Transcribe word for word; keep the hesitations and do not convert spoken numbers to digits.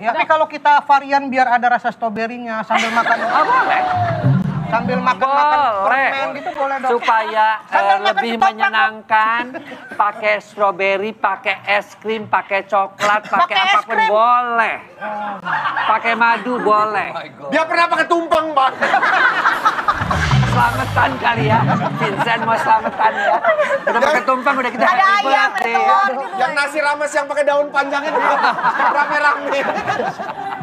Ya, tapi kalau kita varian biar ada rasa stroberinya sambil makan. Oh, boleh. Sambil makan-makan Boleh. permen gitu boleh dong. Supaya Sambil eh, makan lebih ketoprak, menyenangkan, pakai stroberi, pakai es krim, pakai coklat, pakai Pakai es apapun krim? boleh. Pakai madu boleh. Dia pernah pakai tumpeng, Bang. Selamatan kali ya. Vincent mau selamatan ya. Udah pakai tumpeng udah kita Ada happy ayam, ada birthday. telur gitu. Yang nasi rames yang pakai daun panjang itu rame-rame.